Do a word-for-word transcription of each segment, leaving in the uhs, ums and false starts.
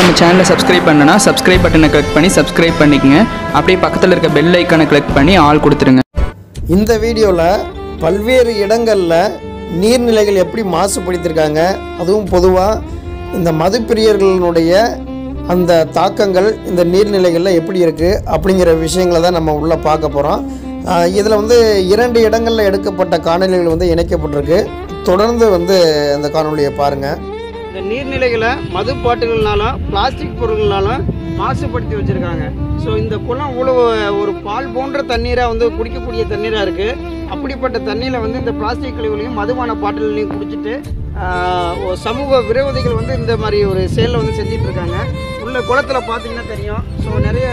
நம்ம சேனலை சப்ஸ்கிரைப் பண்ணனா சப்ஸ்கிரைப் பட்டனை கிளிக் பண்ணி சப்ஸ்கிரைப் பண்ணிக்கங்க. அப்படியே பக்கத்தில் இருக்க பெல் ஐக்கானை கிளிக் பண்ணி ஆல் கொடுத்துருங்க. இந்த வீடியோவில் பல்வேறு இடங்களில் நீர்நிலைகள் எப்படி மாசுபடுத்தியிருக்காங்க, அதுவும் பொதுவாக இந்த மதுப்பிரியர்களுடைய அந்த தாக்கங்கள் இந்த நீர்நிலைகளில் எப்படி இருக்குது அப்படிங்கிற விஷயங்களை தான் நம்ம உள்ளே பார்க்க போகிறோம். இதில் வந்து இரண்டு இடங்களில் எடுக்கப்பட்ட காணொளிகள் வந்து இணைக்கப்பட்டிருக்கு. தொடர்ந்து வந்து அந்த காணொலியை பாருங்கள். இந்த நீர்நிலைகளை மது பாட்டுகள்னாலும் பிளாஸ்டிக் பொருள்களாலும் மாசுபடுத்தி வச்சுருக்காங்க. ஸோ இந்த குளம் இவ்வளோ ஒரு பால் போன்ற தண்ணீராக வந்து குடிக்கக்கூடிய தண்ணீராக இருக்குது. அப்படிப்பட்ட தண்ணீரில் வந்து இந்த பிளாஸ்டிக் கழிவுகளையும் மதுபான பாட்டிலையும் குடிச்சிட்டு சமூக விரோதிகள் வந்து இந்த மாதிரி ஒரு செயலில் வந்து செஞ்சிட்ருக்காங்க. உள்ள குளத்தில் பார்த்தீங்கன்னா தெரியும். ஸோ நிறைய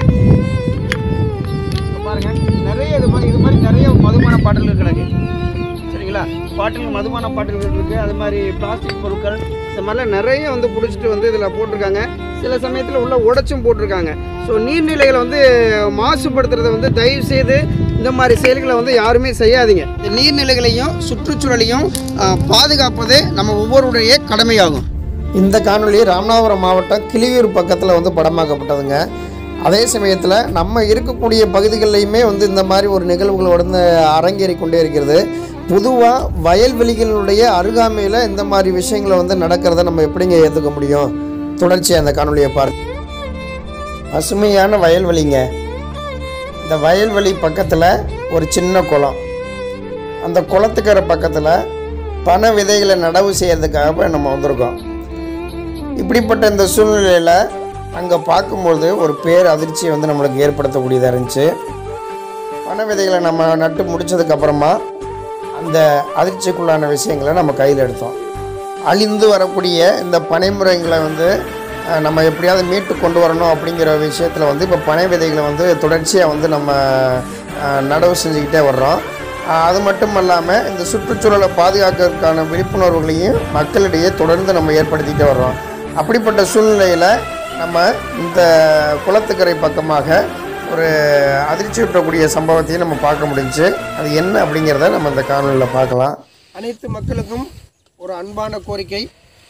பாருங்கள், நிறைய இது மாதிரி இது மாதிரி நிறைய மதுபான பாட்டில்கள் கிடக்கு. சரிங்களா, பாட்டில் மதுபான பாட்டில்கள் இருக்குது. அது மாதிரி பிளாஸ்டிக் பொருட்கள் இந்த மாதிரிலாம் நிறைய வந்து பிடிச்சிட்டு வந்து இதில் போட்டிருக்காங்க. சில சமயத்தில் உள்ள உடைச்சும் போட்டிருக்காங்க. ஸோ நீர்நிலைகளை வந்து மாசுபடுத்துறதை வந்து தயவு செய்து இந்த மாதிரி செயல்களை வந்து யாருமே செய்யாதீங்க. இந்த நீர்நிலைகளையும் சுற்றுச்சூழலையும் பாதுகாப்பது நம்ம ஒவ்வொருடைய கடமையாகும். இந்த காணொலி ராமநாதபுரம் மாவட்டம் கிளியூர் பக்கத்தில் வந்து படமாக்கப்பட்டதுங்க. அதே சமயத்தில் நம்ம இருக்கக்கூடிய பகுதிகளிலையுமே வந்து இந்த மாதிரி ஒரு நிகழ்வுகள் வந்து அரங்கேறி கொண்டே இருக்கிறது. பொதுவாக வயல்வெளிகளுடைய அருகாமையில் இந்த மாதிரி விஷயங்களை வந்து நடக்கிறத நம்ம எப்படிங்க ஏற்றுக்க முடியும்? தொடர்ச்சியாக அந்த காணொலியை பாருங்க. பசுமையான வயல்வெளிங்க. இந்த வயல்வெளி பக்கத்தில் ஒரு சின்ன குளம். அந்த குளத்துக்கிற பக்கத்தில் பனை விதைகளை நடவு செய்கிறதுக்காக நம்ம வந்திருக்கோம். இப்படிப்பட்ட இந்த சூழ்நிலையில் அங்கே பார்க்கும்போது ஒரு பேர் அதிர்ச்சியை வந்து நம்மளுக்கு ஏற்படுத்தக்கூடியதாக இருந்துச்சு. பனை விதைகளை நம்ம நட்டு முடித்ததுக்கப்புறமா அந்த அதிர்ச்சிக்குள்ளான விஷயங்களை நம்ம கையில் எடுத்தோம். அழிந்து வரக்கூடிய இந்த பனைமுறைகளை வந்து நம்ம எப்படியாவது மீட்டு கொண்டு வரணும் அப்படிங்கிற விஷயத்தில் வந்து இப்போ பனை விதைகளை வந்து தொடர்ச்சியாக வந்து நம்ம நடவு செஞ்சுக்கிட்டே வர்றோம். அது மட்டும் இல்லாமல் இந்த சுற்றுச்சூழலை பாதுகாக்கிறதுக்கான விழிப்புணர்வுகளையும் மக்களிடையே தொடர்ந்து நம்ம ஏற்படுத்திக்கிட்டே வர்றோம். அப்படிப்பட்ட சூழ்நிலையில் நம்ம இந்த குளத்துக்கரை பக்கமாக ஒரு அதிர்ச்சி ஊட்டக்கூடிய சம்பவத்தையும் நம்ம பார்க்க முடிஞ்சு. அது என்ன அப்படிங்கிறத நம்ம இந்த காணொலியில் பார்க்கலாம். அனைத்து மக்களுக்கும் ஒரு அன்பான கோரிக்கை.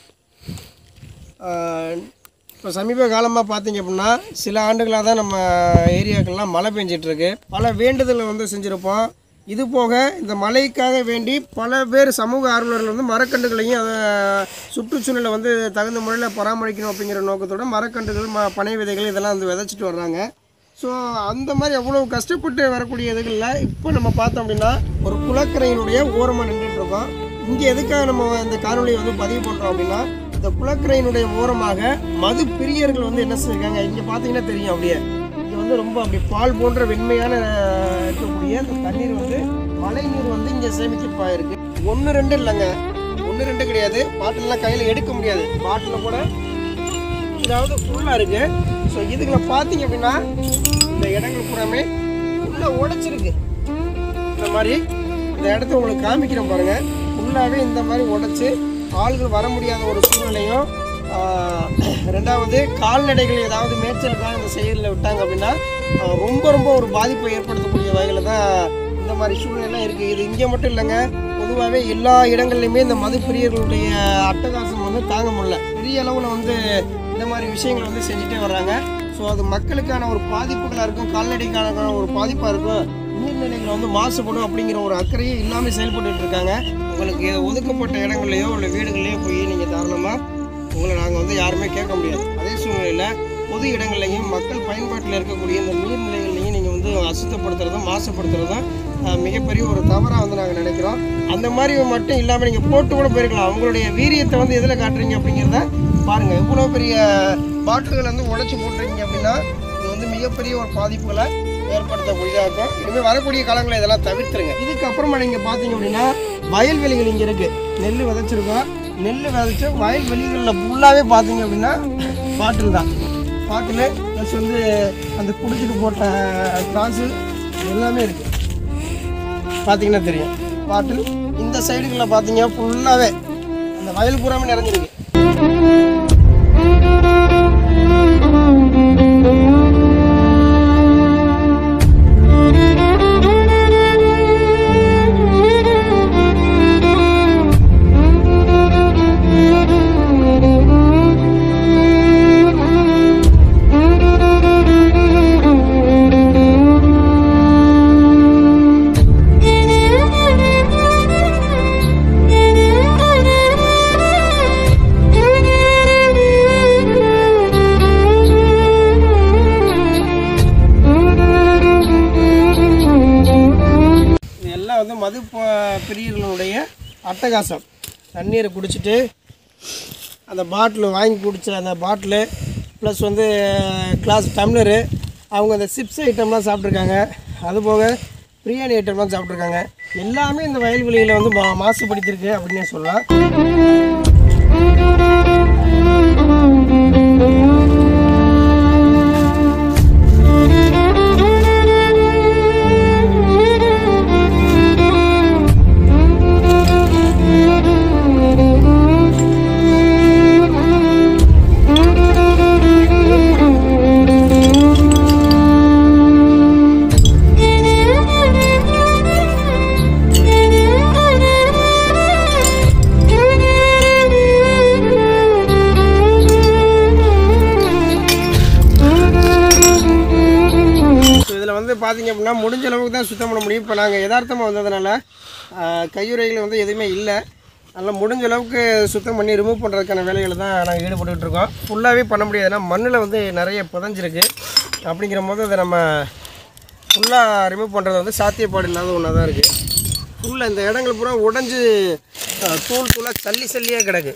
இப்போ சமீப காலமாக பார்த்தீங்க அப்படின்னா சில ஆண்டுகளாக தான் நம்ம ஏரியாக்கள்லாம் மழை பெஞ்சிட்ருக்கு. பல வேண்டுதலை வந்து செஞ்சுருப்போம். இது போக இந்த மழைக்காக வேண்டி பல பேர் சமூக ஆர்வலர்கள் வந்து மரக்கன்றுகளையும் அதை சுற்றுச்சூழலை வந்து தகுந்த முறையில் பராமரிக்கணும் அப்படிங்கிற நோக்கத்தோடு மரக்கன்றுகள் ம பனை விதைகள் இதெல்லாம் வந்து விதைச்சிட்டு வர்றாங்க. ஸோ அந்த மாதிரி அவ்வளோ கஷ்டப்பட்டு வரக்கூடிய இதுகளில் இப்போ நம்ம பார்த்தோம் அப்படின்னா ஒரு குளக்கரையினுடைய ஓரமாக நின்றுட்டுருக்கோம். இங்கே எதுக்காக நம்ம இந்த காணொலியை வந்து பதிவு பண்ணுறோம் அப்படின்னா இந்த குளக்கரையினுடைய ஓரமாக மது பிரியர்கள் வந்து என்ன செஞ்சுருக்காங்க, இங்கே பார்த்தீங்கன்னா தெரியும். அப்படியே இங்கே வந்து ரொம்ப அப்படி பால் போன்ற வெண்மையான இருக்கக்கூடிய அந்த தண்ணீர் வந்து மழை நீர் வந்து இங்கே சேமிக்கப்பாயிருக்கு. ஒன்று ரெண்டு இல்லைங்க, ஒன்று ரெண்டு கிடையாது. பாட்டிலெலாம் கையில் எடுக்க முடியாது. பாட்டில் கூட இதாவது ஃபுல்லாக இருக்குது. ஸோ இதுகளை பார்த்தீங்க அப்படின்னா இந்த இடங்கள் பூராமே ஃபுல்லாக உடைச்சிருக்கு. இந்த மாதிரி இந்த இடத்த உங்களுக்கு காமிக்கிறேன் பாருங்கள். ஃபுல்லாகவே இந்த மாதிரி உடைச்சி ஆள்கள் வர முடியாத ஒரு சூழ்நிலையும், ரெண்டாவது கால்நடைகள் ஏதாவது மேய்ச்சலுக்காக இந்த செயலில் விட்டாங்க அப்படின்னா ரொம்ப ரொம்ப ஒரு பாதிப்பை ஏற்படுத்தக்கூடிய வகையில் தான் இந்த மாதிரி சூழ்நிலை இருக்குது. இது இங்கே மட்டும் இல்லைங்க, பொதுவாகவே எல்லா இடங்கள்லையுமே இந்த மது பிரியர்களுடைய அட்டகாசம் வந்து தாங்க முடியல. பெரிய அளவில் வந்து இந்த மாதிரி விஷயங்கள் வந்து செஞ்சுட்டே வர்றாங்க. ஸோ அது மக்களுக்கான ஒரு பாதிப்புகளாக இருக்கும், கால்நடைக்கான ஒரு பாதிப்பாக இருக்கும், நீர்நிலைகள் வந்து மாசுபடும் அப்படிங்கிற ஒரு அக்கறையே இல்லாமல் செயல்பட்டு இருக்காங்க. உங்களுக்கு ஒதுக்கப்பட்ட இடங்கள்லையோ இல்லை வீடுகள்லையோ போய் நீங்கள் தாராளமாக உங்களை நாங்கள் வந்து யாருமே கேட்க முடியாது. அதே சூழ்நிலையில் பொது இடங்கள்லையும் மக்கள் பயன்பாட்டில் இருக்கக்கூடிய இந்த நீர்நிலைகள்லையும் நீங்கள் வந்து அசுத்தப்படுத்துறதும் மாசுபடுத்துறதும் மிகப்பெரிய ஒரு தவறாக வந்து நாங்கள் நினைக்கிறோம். அந்த மாதிரி மட்டும் இல்லாமல் நீங்கள் போட்டு கூட போயிருக்கலாம். அவங்களுடைய வீரியத்தை வந்து எதில் காட்டுறீங்க அப்படிங்கிறத பாருங்கள். இவ்வளோ பெரிய பாட்டில்கள் வந்து உடைச்சி போட்டுருக்கீங்க அப்படின்னா இது வந்து மிகப்பெரிய ஒரு பாதிப்புகளை ஏற்படுத்தக்கூடியதாக இருக்கும். இனிமேல் வரக்கூடிய காலங்களில் இதெல்லாம் தவிர்த்துருங்க. இதுக்கப்புறமா நீங்கள் பார்த்தீங்க அப்படின்னா வயல்வெளிகள் இங்கே இருக்குது. நெல் விதைச்சிருக்கோம். நெல் விதைச்ச வயல்வெளிகளில் ஃபுல்லாகவே பார்த்தீங்க அப்படின்னா பாட்டில் தான். பாட்டில் ப்ளஸ் வந்து அந்த குடிச்சிட்டு போட்ட காசு எல்லாமே இருக்குது. பார்த்தீங்கன்னா தெரியும். பாட்டில் இந்த சைடுகளில் பார்த்தீங்க ஃபுல்லாகவே அந்த வயல் பூராமே நிறைஞ்சிருக்கு. அட்டகாசம். தண்ணீரை குடிச்சிட்டு அந்த பாட்டில் வாங்கி குடித்த அந்த பாட்டிலு ப்ளஸ் வந்து கிளாஸ் டம்ளரு, அவங்க அந்த சிப்ஸ் ஐட்டம்லாம் சாப்பிட்ருக்காங்க. அதுபோக பிரியாணி ஐட்டம்லாம் சாப்பிட்ருக்காங்க. எல்லாமே இந்த வயல்வெளியில் வந்து மா மாசுபடுத்தியிருக்கு அப்படின்னே சொல்லலாம். வந்து பார்த்திங்க அப்படின்னா முடிஞ்ச அளவுக்கு தான் சுத்தம் பண்ண முடியும். இப்போ நாங்கள் யதார்த்தமாக வந்ததுனால கையுறைகள் வந்து எதுவுமே இல்லை. அதனால் முடிஞ்ச அளவுக்கு சுத்தம் பண்ணி ரிமூவ் பண்ணுறதுக்கான வேலைகளை தான் நாங்கள் ஈடுபட்டுக்கிட்டு இருக்கோம். ஃபுல்லாகவே பண்ண முடியாதுன்னா மண்ணில் வந்து நிறைய புதஞ்சிருக்கு. அப்படிங்கிற போது அதை நம்ம ஃபுல்லாக ரிமூவ் பண்ணுறது வந்து சாத்தியப்பாடு இல்லாத ஒன்றா தான் இருக்குது. ஃபுல்லாக இந்த இடங்கள் பூரா உடஞ்சி தூள் தூளாக சல்லி சல்லியாக கிடக்கு.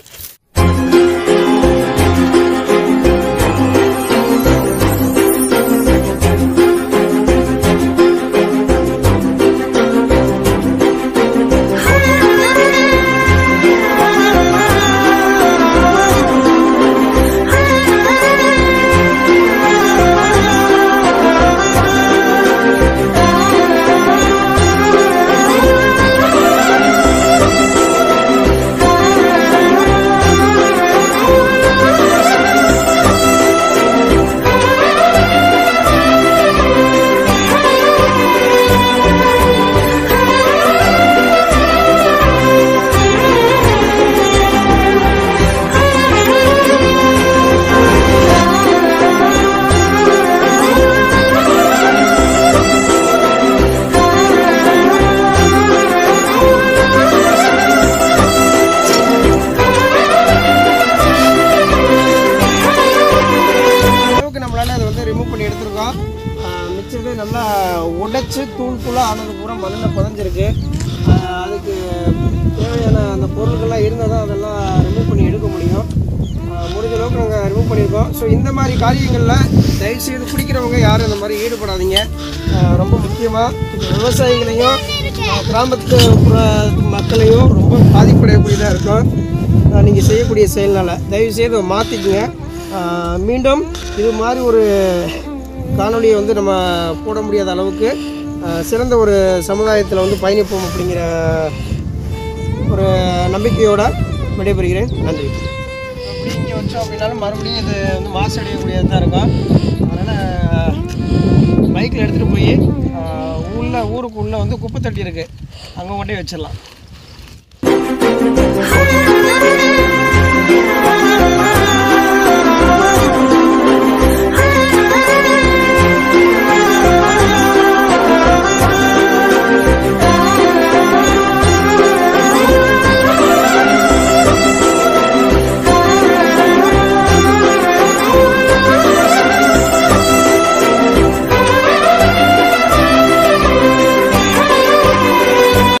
மிச்சது நல்லா உடைச்சி தூள் தூளாக ஆனது பூரா மண்ணில் புதஞ்சிருக்கு. அதுக்கு தேவையான அந்த பொருட்கள்லாம் இருந்தால் தான் அதெல்லாம் ரிமூவ் பண்ணி எடுக்க முடியும். முடிஞ்ச அளவுக்கு நாங்கள் ரிமூவ் பண்ணியிருக்கோம். ஸோ இந்த மாதிரி காரியங்களில் தயவுசெய்து குடிக்கிறவங்க யாரும் இந்த மாதிரி ஈடுபடாதீங்க. ரொம்ப முக்கியமாக விவசாயிகளையும் கிராமத்து மக்களையும் ரொம்ப பாதிப்படையக்கூடியதாக இருக்கும் நீங்கள் செய்யக்கூடிய செயல்னால். தயவுசெய்து மாற்றிக்குங்க. மீண்டும் இது மாதிரி ஒரு காணொலியை வந்து நம்ம போட முடியாத அளவுக்கு சிறந்த ஒரு சமுதாயத்தில் வந்து பயணிப்போம் அப்படிங்கிற ஒரு நம்பிக்கையோடு விடைபெறுகிறேன். நன்றி. அப்படி இங்கே வச்சோம் அப்படின்னாலும் மறுபடியும் இது வந்து மாசடையக்கூடியது தான் இருக்கும். அதனால் பைக்கில் எடுத்துகிட்டு போய் உள்ள ஊருக்கு உள்ளே வந்து குப்பை தட்டி இருக்குது, அங்கே கொண்டே வச்சிடலாம்.